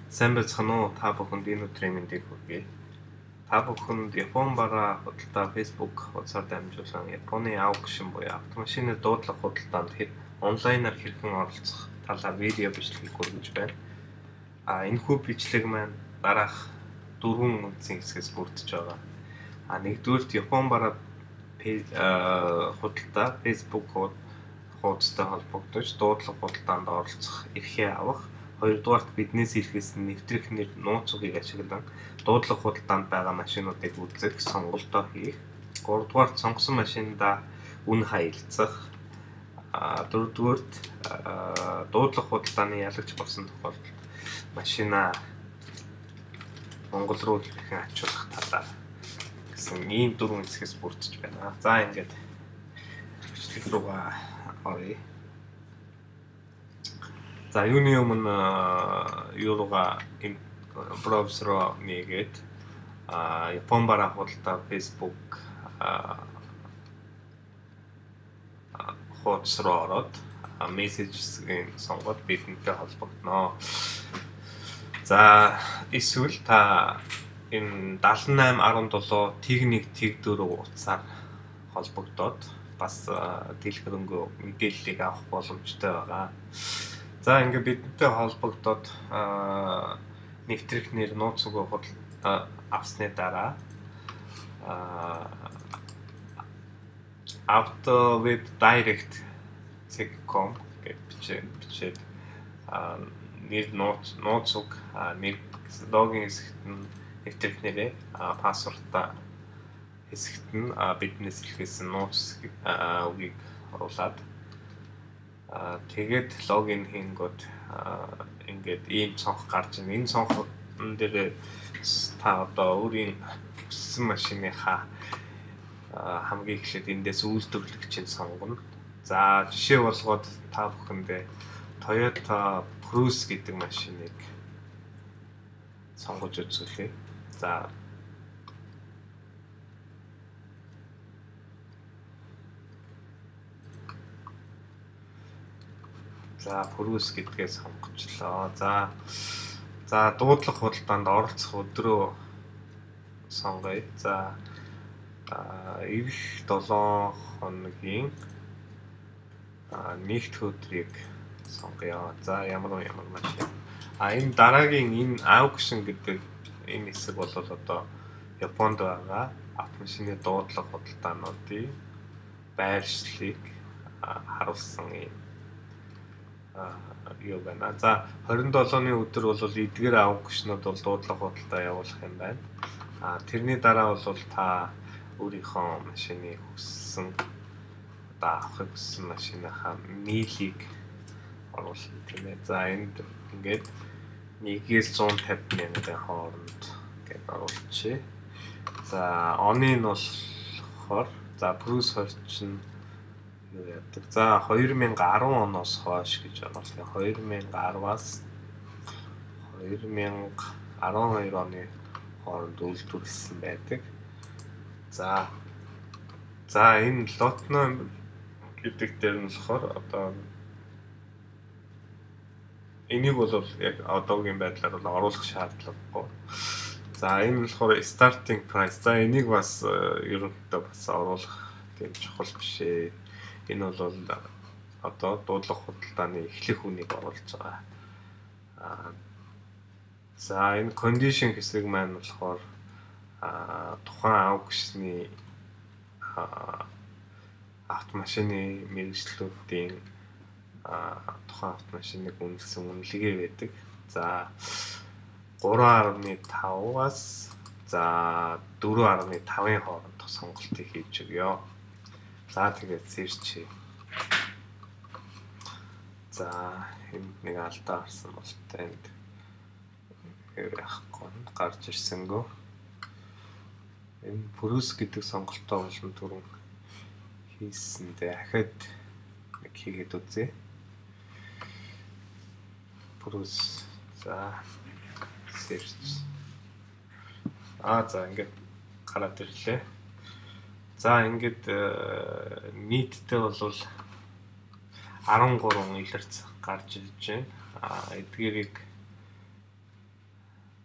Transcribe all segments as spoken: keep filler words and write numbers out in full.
Сайн байцгаана уу? Та бүхэнд энэ өдрийн мэндийг хүргэе. Та бүхэнд Япон бараа худалдаа Facebook хуудасаар дамжуулан Японы аукшн буюу автомашины дуудлага худалдаанд хэд онлайнаар хэрхэн оролцох талаар видео бичлэгийг хүргэж байна. А энэхүү бичлэг маань дараах дөрвөн үндсэн хэсгээс бүрдэж байгаа. А нэгдүгээрт Япон бараа худалдаа Facebook хуудастай холбогдож дуудлага худалдаанд оролцох эрхээ авах. Хоёрдугаарт биднээс илгээсэн нэвтрэх нэр нууц үгийг ашиглан дуудлага худалдаанд байгаа машинуудыг үзэх, сонголтоо хийх. Гуравдугаарт сонгосон машиндаа үн хаялцах. Дөрөвдүгээрт дуудлага худалдааны ялагч болсон тохиолдолд машинаа Монгол руу хэрхэн ачуулах талаар гэсэн ийм дөрвөн хэсгээс бүрдэж байна. За ингээд бичлэг рүүгээ оръё. За юуны өмнө юугаа энэ браузероо нэгээд Япон бараа худалдаа Facebook хуудас руу ороод мессежийг сонгоод бидэнтэй холбогдно. За эсвэл та энэ даалан найман арван долоо тэг нэг тэг дөрөв утсаар холбогдоод бас дэлгэрэнгүй мэдээллийг авах боломжтой байгаа. За ингээд бидэнтэй холбогдоод нэвтрэх нэр нууц үгийг авсны дараа auto web direct dot com гэж бичээд нэр нууц нууц үг нэр логин хэсэгт нь нэвтрэх нэрээ пассвортаа хэсэгт нь биднээс илгээсэн нууц үгийг оруулаад тэгээд логин хийнгүүт ингээд ийм цонх гарч ийн. Энэ цонх дээр та одоо өөрийн хүссэн машиныхаа хамгийн эхлээд эндээс үйлдвэрлэгчийг сонгоно. За жишээ болгоод та бүхэндээ Toyota Prius гэдэг машиныг сонгож үзүүлье. За За Prius гэдгээ сонгочлоо. За за дуудлага худалдаанд оролцох өдрөө сонгоё. За эх долоон хоногийн нэгд өдрийг сонгоё. За ямар ямар машин. А энэ дараагийн энэ аукшн гэдэг энэ хэсэг бол одоо Японд байгаа автомашины дуудлага худалдаануудын байршлыг харуулсан юм юу байна. За хорин долооны өдөр бол эдгээр аукшнууд бол дуудлага худалдаа явуулах юм байна. А тэрний дараа бол та өөрийнхөө машины хүссэн одоо авахыг хүссэн машиныхаа нийлийг оруулна тийм ээ. За энд ингээд нэгээс зуун тавьд мянган хооронд гэж оруулчихъя. За оны нь болохоор за Prius хорчин юу яадаг. За хоёр мянга арван оноос хойш гэж оруулъя. хоёр мянга араваас хоёр мянга арван хоёр оны хооронд үйлдвэрлэсэн байдаг. За за энэ лотно гэдэг дээр нь болохоор одоо энийг бол яг одоогийн байдлаар бол оруулах шаардлагагүй. За энэ болохоор starting price. За энийг бас ерөнхийдөө бас оруулах тийм чухал биш ээ. Энэ бол одоо дуудлага худалдааны эхлэх үнийг оруулж байгаа. Аа за энэ condition хэсэг маань болохоор тухайн аукшны автомашины мэргэжлүүдийн тухайн автомашиныг үнэлсэн үнэлгээ байдаг. За гурван гаруй таваас за дөрвөн гаруй тавын хоорондох сонголтыг хийж өгье. За тэгээд search. За энд нэг алдаа гарсан бол танд яахгүй гарч ирсэнгөө. Энэ Prius гэдэг сонголтоо болон түрүүн хийсэндээ ахад нэг хийгээд үзье. Prius за search. Аа за ингээд гараад ирлээ. За ингээд нийтдээ бол арван гурван илэрц гарч ирж байна. А эдгээрийг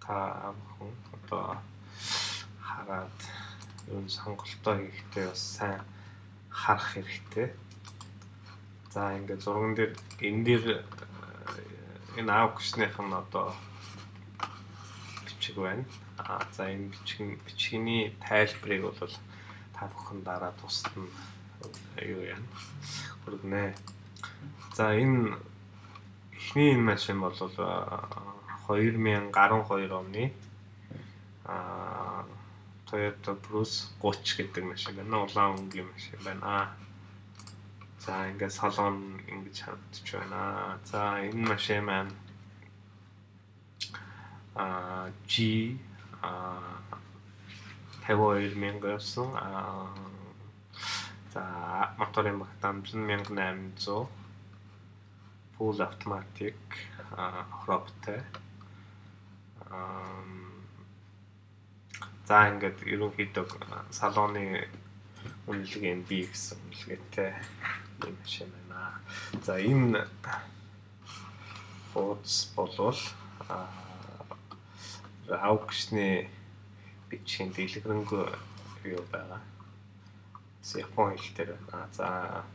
та бүхэн одоо хараад юу сонголтоо хийхдээ бас сайн харах хэрэгтэй. За ингээд зурган дээр энэ дээр энэ аукшных нь одоо бичиг байна. А за энэ бичгийн бичгийн тайлбарыг бол та бүхэн дараа тусад нь юу яа хүргэнэ. За энэ эхний энэ машин бол two thousand twelve оны а Toyota Prius thirty гэдэг машин байна. Улаан өнгийн машин байна. За ингээд салон ингэж хандж байна. За энэ машин маань а G а fifty-two thousand явсан. А за моторын багтаамж нь one thousand eight hundred full automatic а хробтой. А за ингээд ерөнхийдөө салоны үнэлгээ нь B гэсэн үнэлгээтэй юм шиг байна. За энэ фоц болвол аукшны бичгийн дэлгэрэнгүй юу байгаа. Япон хэл дээр байна. За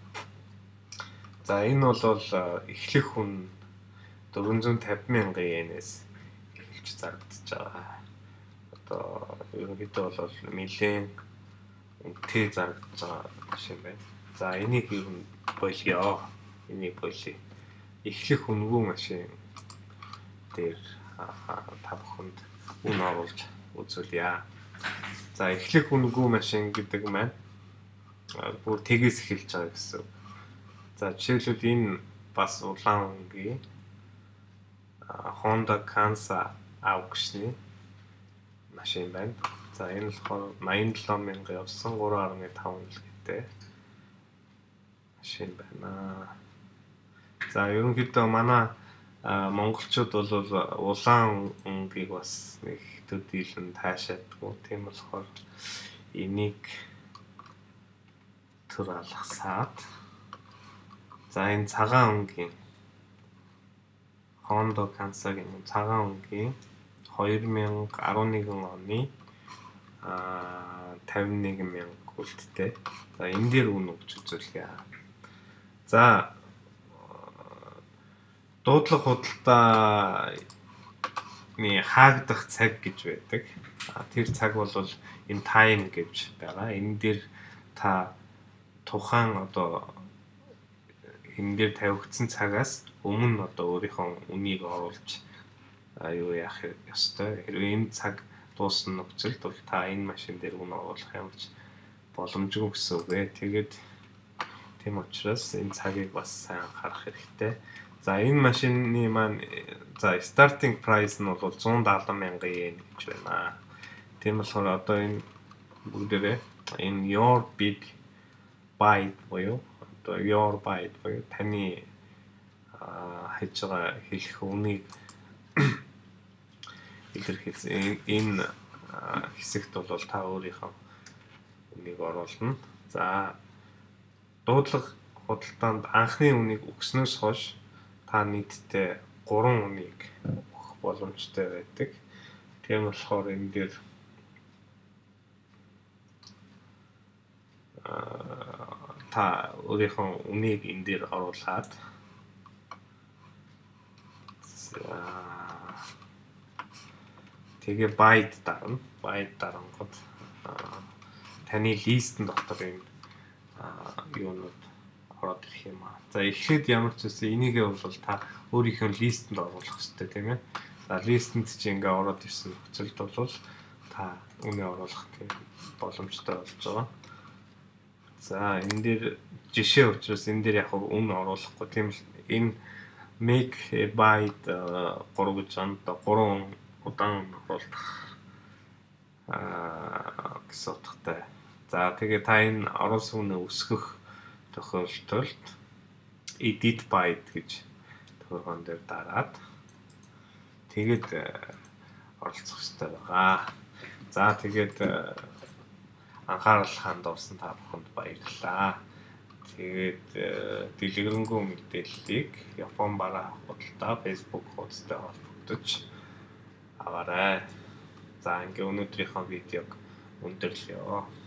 за энэ бол эхлэх хүн four hundred fifty мянган йенээс эхэлж зарагдаж байгаа. Одоо ерөнхийдөө бол нэлээд үнэтэй зарагдаж байгаа машин байна. За энийг ер нь болио. Энийг болио. Эхлэх үнгүй машин дээр та бүхэнд үн оруулж үзүүлье. За эхлэх үнгүй машин гэдэг маань бүр тэгээс эхэлж байгаа гэсэн. За жишээлбэл энэ бас улаан өнгийн Honda Kansa аукшны машин байна. За энэ болохоор ninety-seven thousand явсан three point five үнэлгээтэй машин байна. За ерөнхийдөө манай монголчууд бол улаан өнгийг бас нэг төдийлөн таашаадгүй. Тийм болохоор энийг төр алгасаад за энэ цагаан өнгийн Honda Kansa-гийн цагаан өнгийн twenty eleven оны а fifty-one thousand үлдтэй. За энэ дээр үн өгч үзүүлье. За дуудлага худалдааны хаагдах цаг гэж байдаг. Тэр цаг бол энэ time гэж байгаа. Энэ дээр та тухайн одоо энэ дээр тавигдсан цагаас өмнө одоо өөрийнхөө үнийг оруулж юу яах ёстой. Хэрвээ энэ цаг дуусна нөхцөлд бол та энэ машин дээр үн оруулах юм ч боломжгүй гэсэн үг ээ. Тэгээд тийм учраас энэ цагийг бас сайн анхаарах хэрэгтэй. За энэ машины маань за starting price нь бол one hundred seventy мянган йен гэж байна. Тийм болохоор одоо энэ бүгдээрээ энэ your big bite буюу одоо your bite буюу таны хийж байгаа хэлэх үнийг илэрхийлсэн энэ хэсэгт бол та өөрийнхөө үнийг оруулна. За дуудлага худалдаанд анхны үнийг өгснөөс хойш та нийтдээ three үнийг өгөх боломжтой байдаг. Тийм болохоор энэ дээр та өөрийнхөө үнийг энэ дээр оруулаад тэгээ byte дарна. Byte дарангууд таны листэн дотор энэ юунууд ороод ирэх юм аа. За эхлээд ямар ч үсэн энийгээ бол та өөрийнхөө листэнд оруулах хэрэгтэй тийм ээ. За листэнд чи ингээ ороод ирсэн нөхцөлд бол та үнэ оруулах боломжтой болж байгаа. За энэ дээр жишээ учраас энэ дээр яг үнэ оруулахгүй тийм л энэ make a byte three гэж анда three удаан оруулах аа гэсэн утгатай. За тэгээ та энэ оруулсан үнэ өсгөх тохиолдолд edit byte гэж төгрөгөн дээр дараад тэгээд оролцох хэрэгтэй байгаа. За тэгээд анхаарал хандуулсан та бүхэнд баярлалаа. Тэгээд дэлгэрэнгүй мэдээллийг Япон бараа худалдаа Facebook хуудастай холбогдож агаарай. За ингээ өнөөдрийнхөө видеог өндөрлөё.